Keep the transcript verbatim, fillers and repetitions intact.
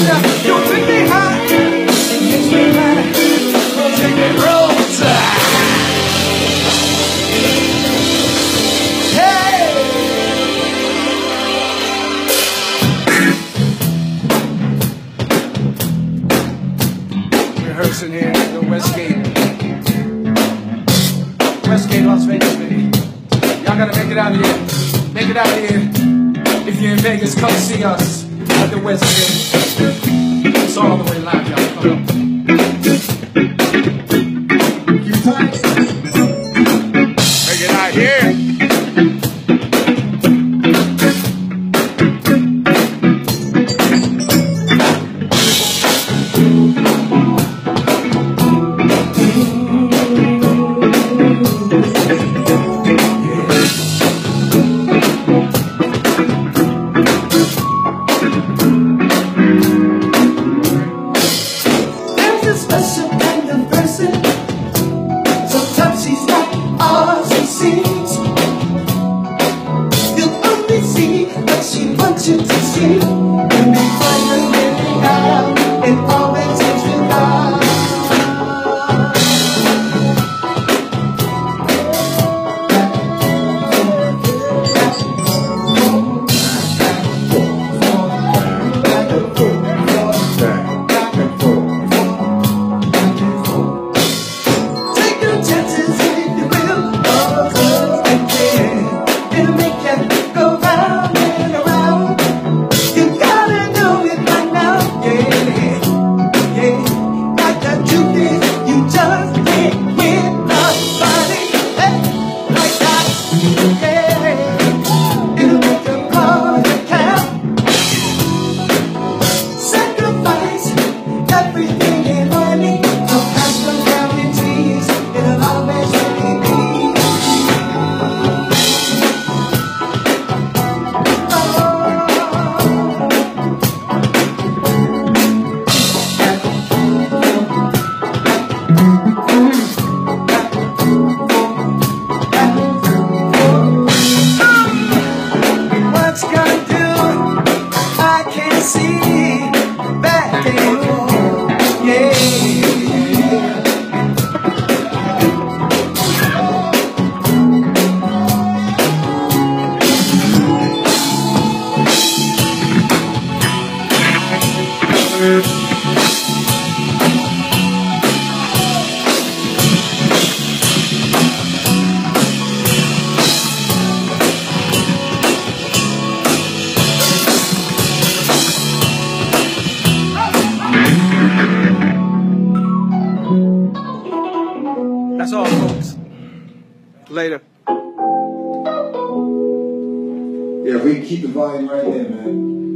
Rehearsing here at the Westgate. Westgate, Las Vegas, baby. Y'all gotta make it out of here. Make it out of here. If you're in Vegas, come see us at the Westgate. It's all the way live, y'all. Come on. Keep it tight. Make it out here. Special kind of person. Sometimes she's not all she seems. You'll only see what she wants you to see. And before you're living out, it always takes you down. That's all, folks. Later. Yeah, we can keep the volume right there, man.